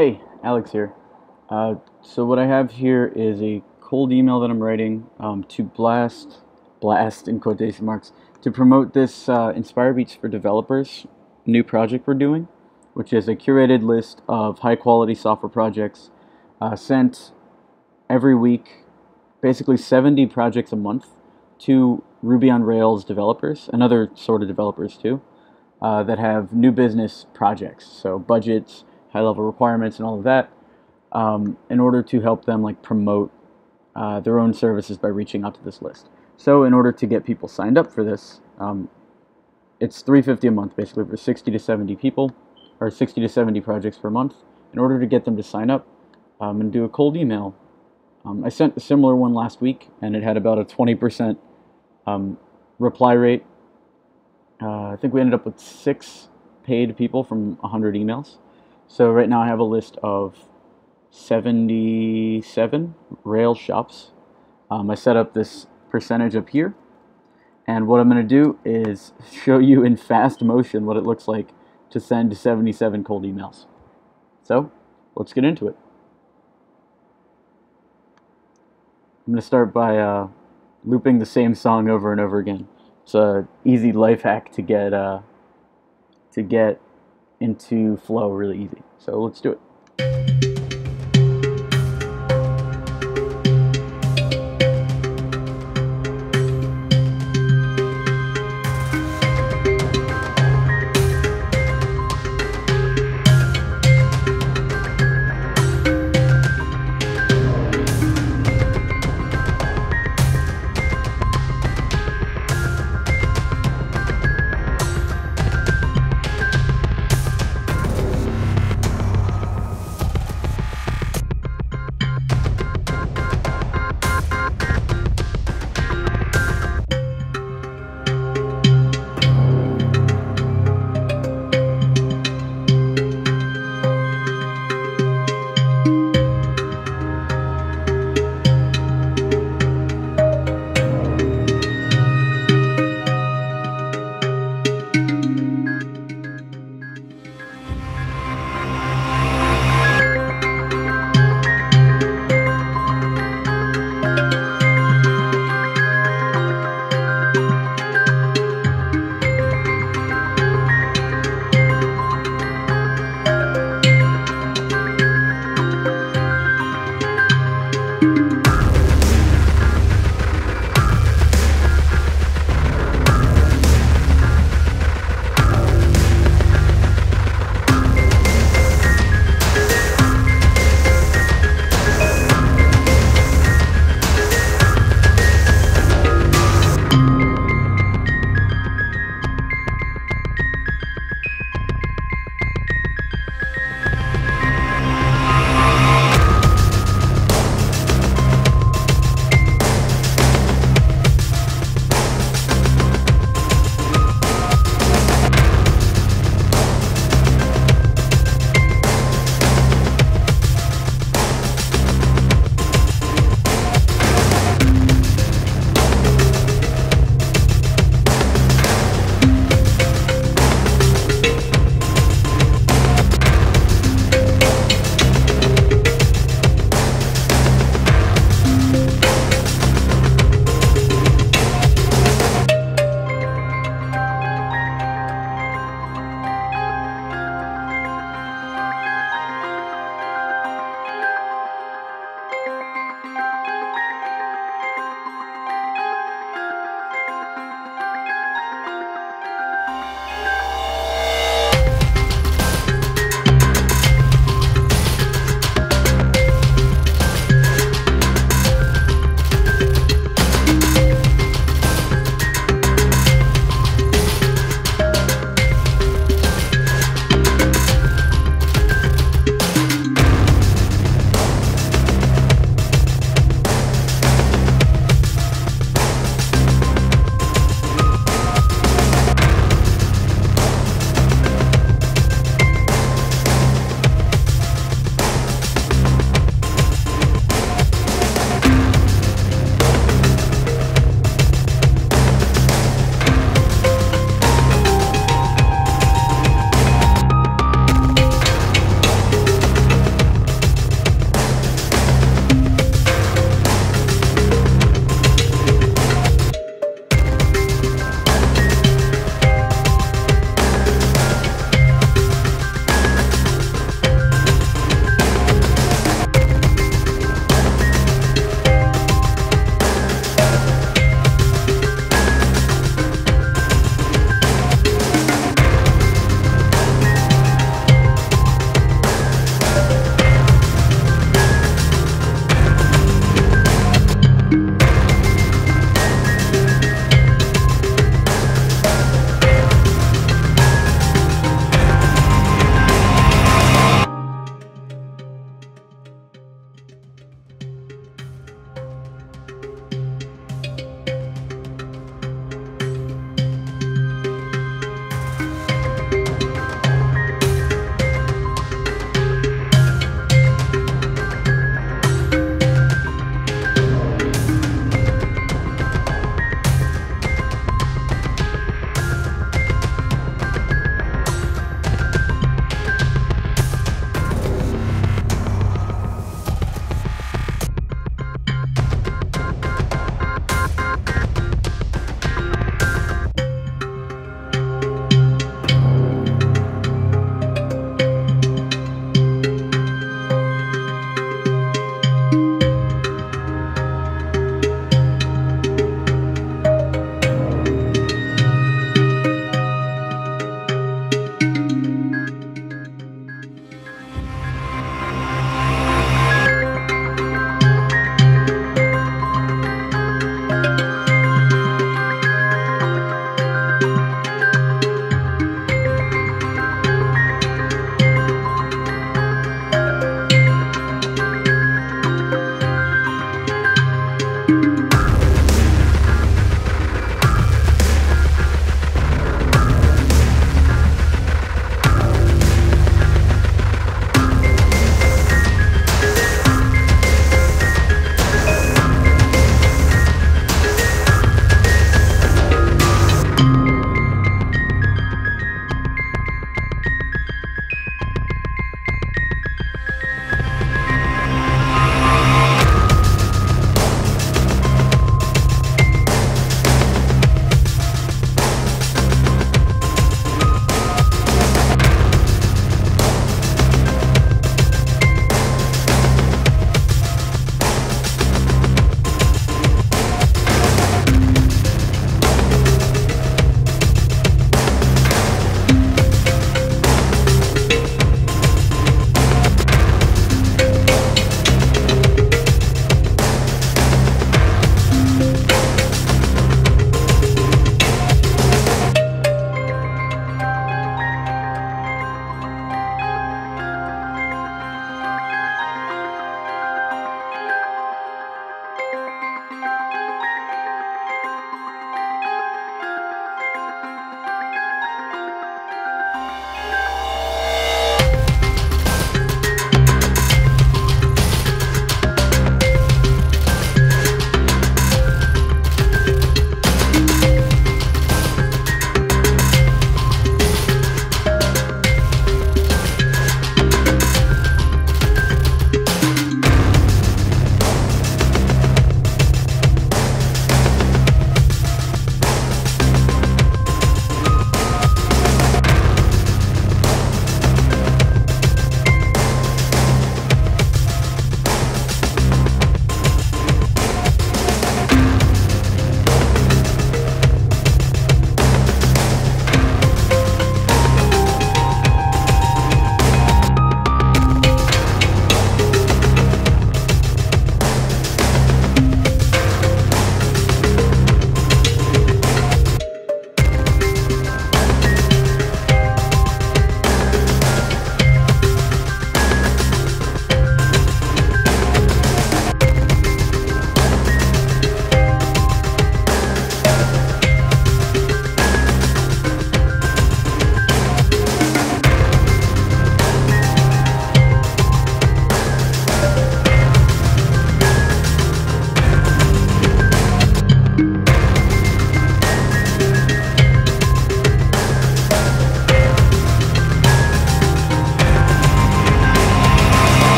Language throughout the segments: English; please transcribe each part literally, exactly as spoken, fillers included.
Hey, Alex here. Uh, so what I have here is a cold email that I'm writing um, to blast, blast in quotation marks, to promote this uh, Inspire Beats for Developers new project we're doing, which is a curated list of high quality software projects uh, sent every week, basically seventy projects a month to Ruby on Rails developers and other sort of developers too, uh, that have new business projects, so budgets, high-level requirements, and all of that, um, in order to help them like promote uh, their own services by reaching out to this list. So in order to get people signed up for this, um, it's three hundred fifty dollars a month, basically for sixty to seventy people, or sixty to seventy projects per month. In order to get them to sign up um, and do a cold email, um, I sent a similar one last week, and it had about a twenty percent um, reply rate. Uh, I think we ended up with six paid people from one hundred emails. So right now I have a list of seventy-seven Rails shops. Um, I set up this percentage up here, and what I'm going to do is show you in fast motion what it looks like to send seventy-seven cold emails. So let's get into it. I'm going to start by uh, looping the same song over and over again. It's an easy life hack to get uh, to get into flow really easy. So let's do it.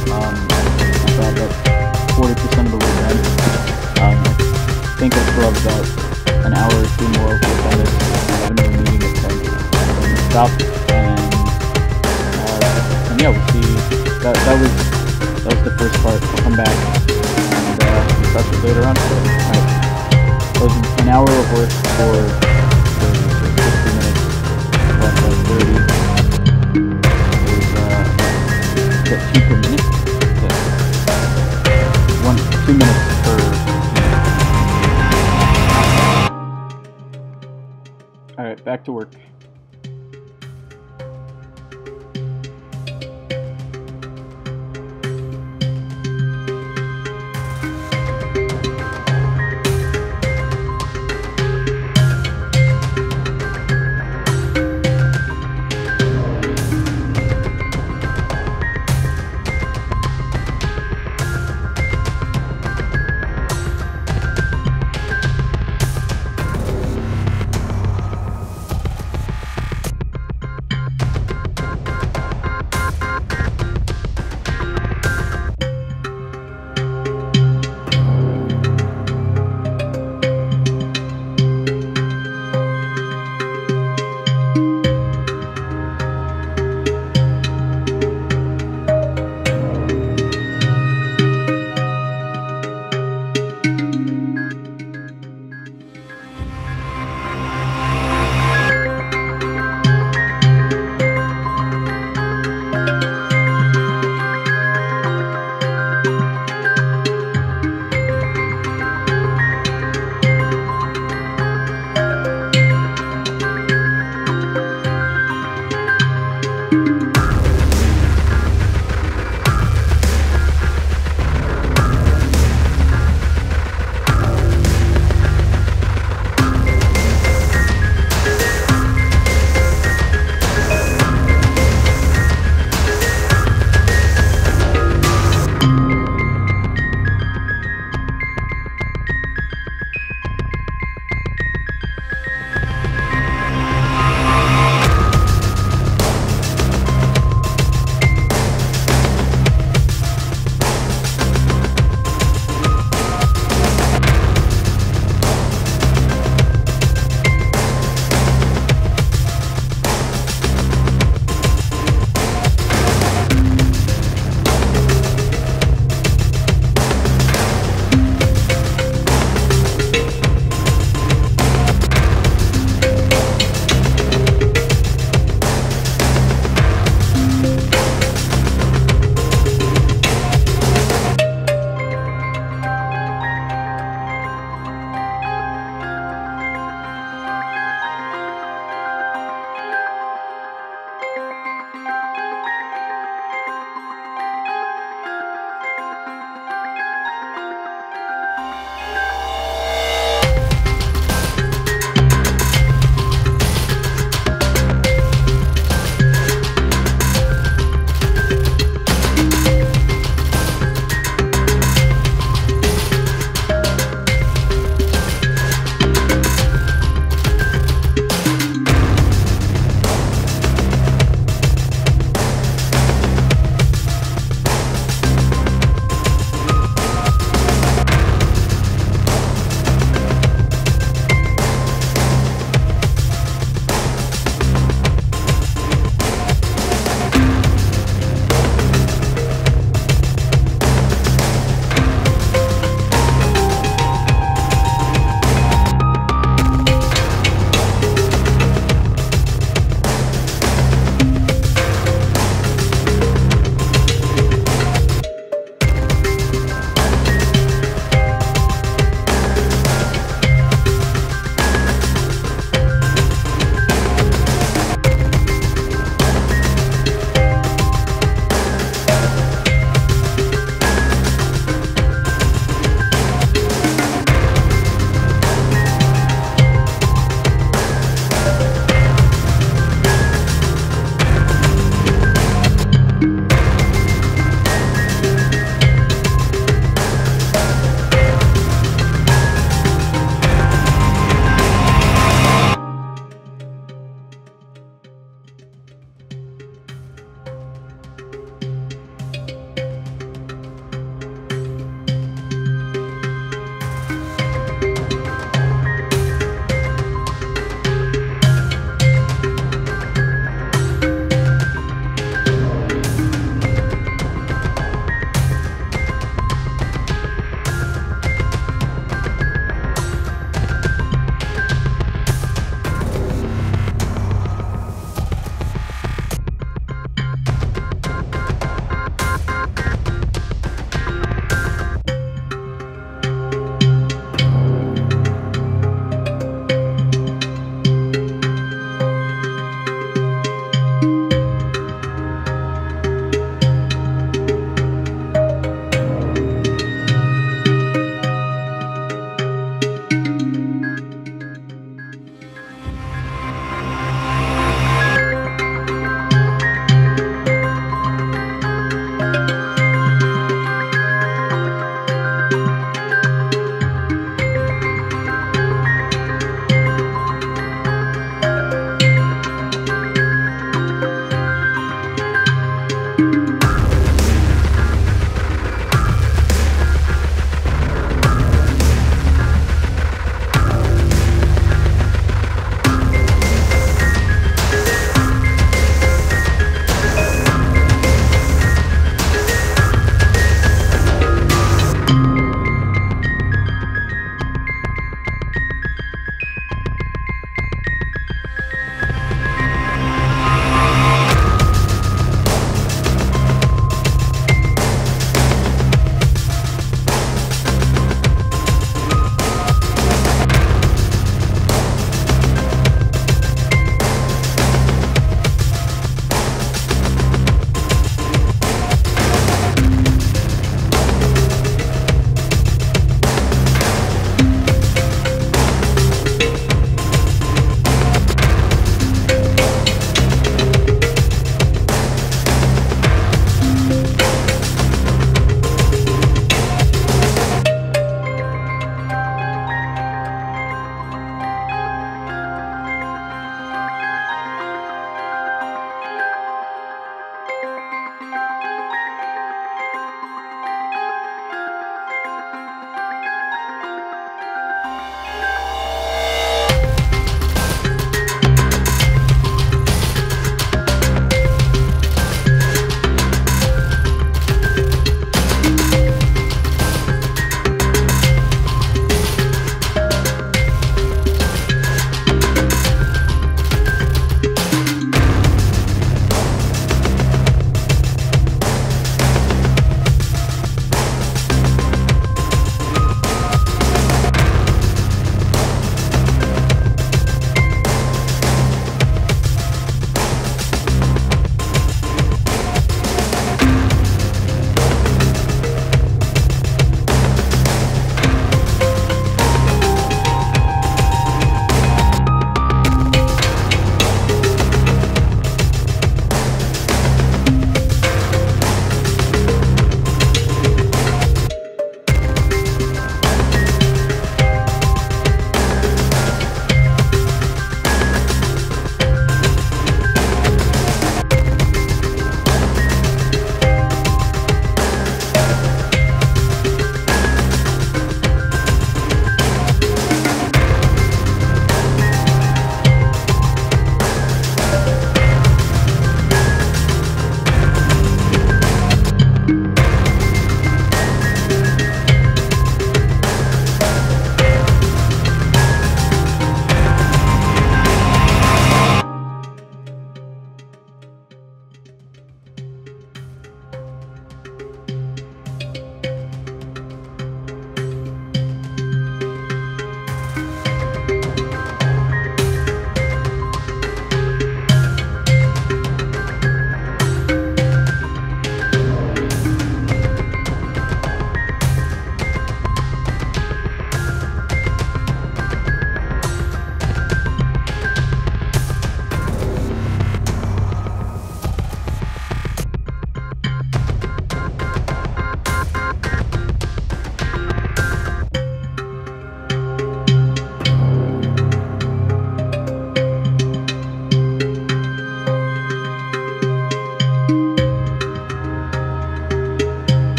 Um, about about forty percent of the way done. Um, I think I still have about an hour or two more of work on this. I have another meeting at ten. I'm going to stop, and, uh, and yeah, we'll see. That, that was that was the first part. I'll come back and uh, we'll start it later on. So, alright. That was an hour of work for fifty minutes. About uh, thirty. There's uh, about two per minute. Yeah. One, two minutes per. Alright, back to work.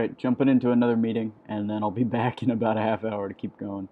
right, jumping into another meeting, and then I'll be back in about a half hour to keep going.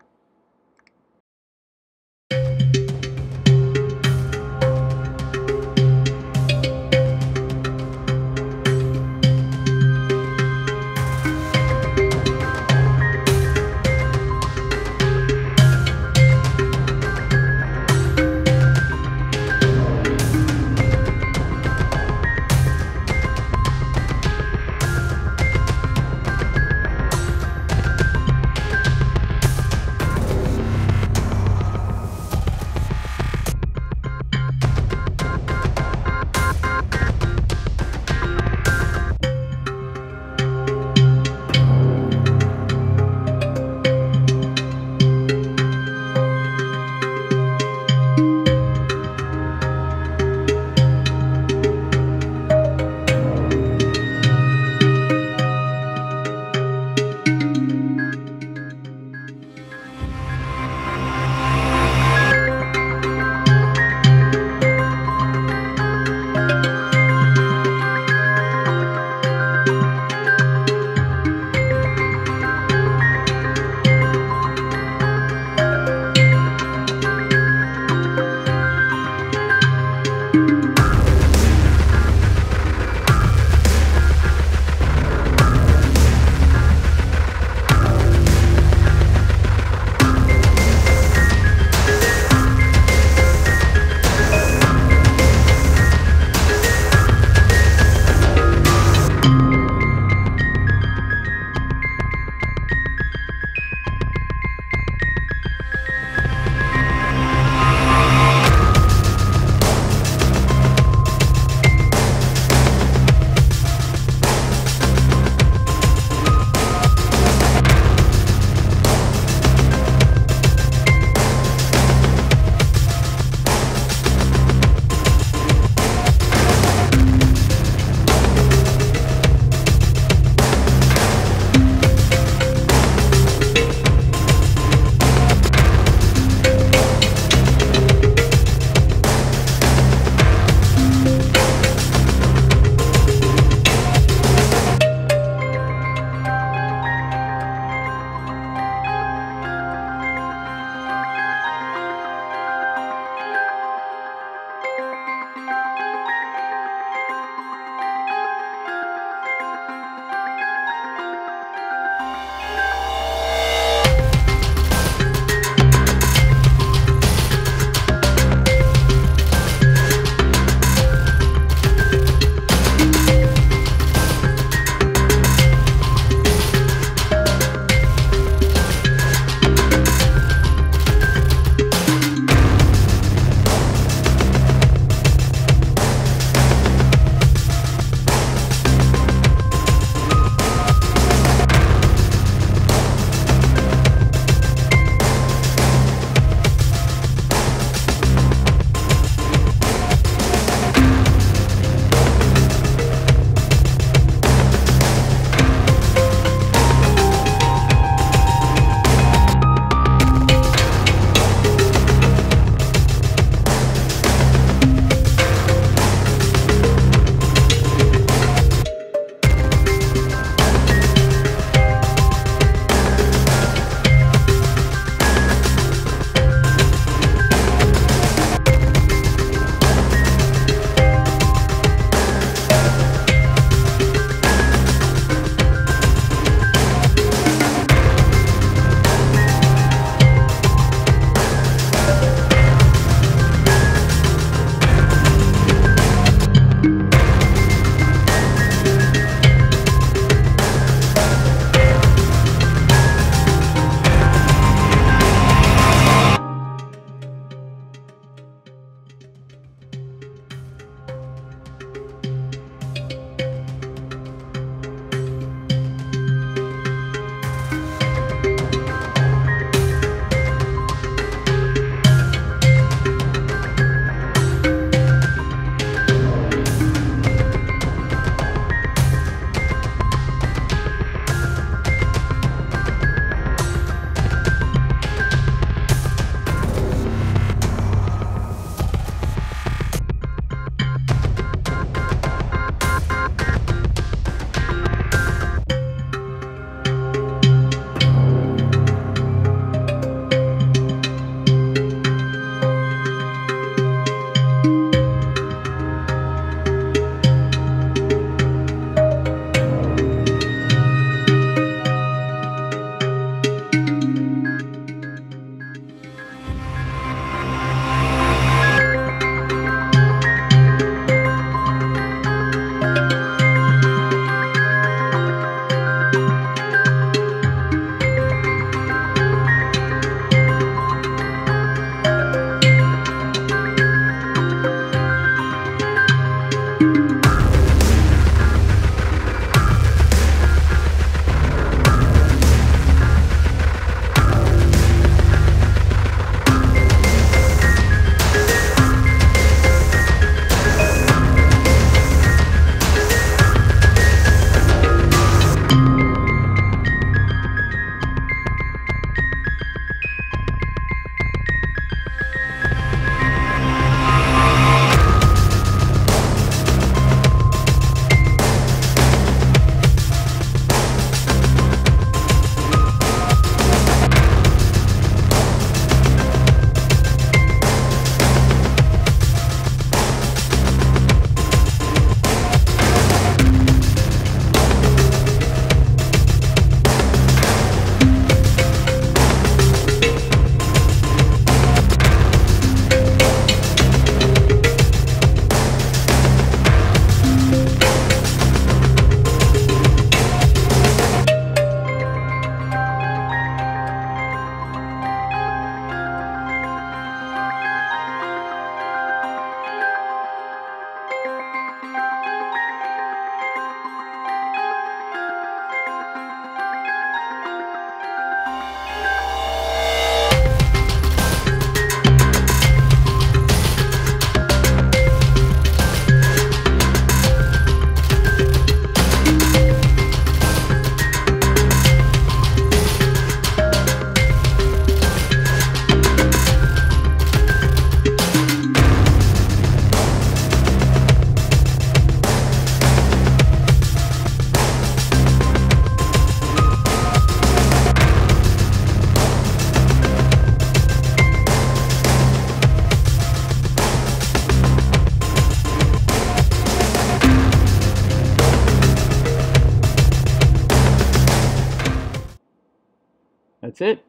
that's it.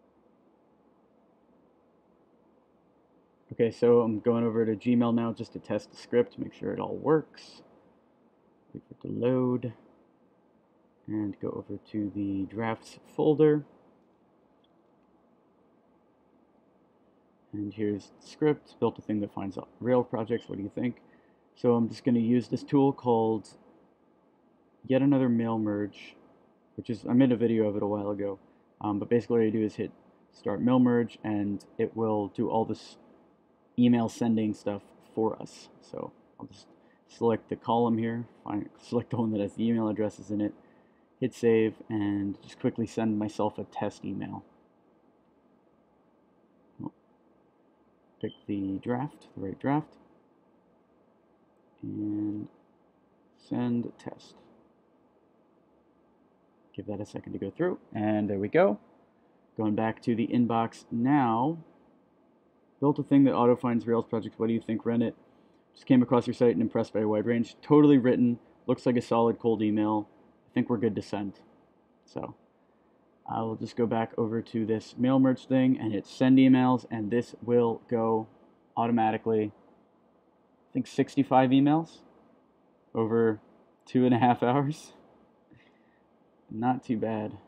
Okay, so I'm going over to Gmail now just to test the script, make sure it all works. Wait for it to load. And go over to the drafts folder. And here's the script, built a thing that finds out Rails projects. What do you think? So I'm just going to use this tool called Yet Another Mail Merge, which is, I made a video of it a while ago. Um, but basically what you do is hit start mail merge, and it will do all this email sending stuff for us. So I'll just select the column here, find, select the one that has the email addresses in it, hit save, and just quickly send myself a test email. Pick the draft, the right draft, and send test. Give that a second to go through, and there we go. Going back to the inbox now. Built a thing that auto-finds Rails projects. What do you think? Run it. Just came across your site and impressed by a wide range. Totally written. Looks like a solid cold email. I think we're good to send. So I will just go back over to this mail merge thing and hit send emails, and this will go automatically. I think sixty-five emails over two and a half hours. Not too bad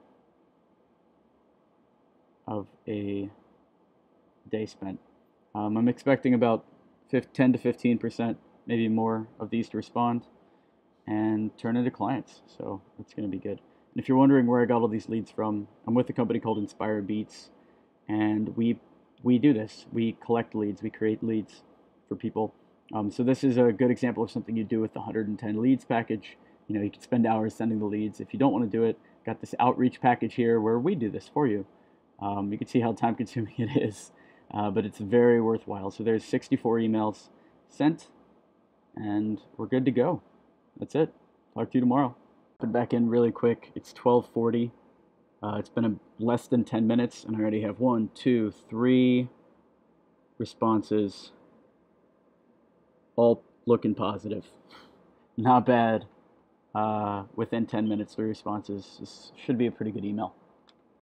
of a day spent. Um, I'm expecting about ten to fifteen percent, maybe more, of these to respond and turn into clients. So it's going to be good. And if you're wondering where I got all these leads from, I'm with a company called Hyperspeed, and we we do this. We collect leads. We create leads for people. Um, so this is a good example of something you do with the one hundred ten leads package. You know, you can spend hours sending the leads. If you don't want to do it, got this outreach package here where we do this for you. Um, you can see how time consuming it is, uh, but it's very worthwhile. So there's sixty-four emails sent, and we're good to go. That's it. Talk to you tomorrow. Put back in really quick. It's twelve forty. Uh, it's been a, less than ten minutes, and I already have one, two, three responses, all looking positive. Not bad. Uh, within ten minutes, three responses. This should be a pretty good email.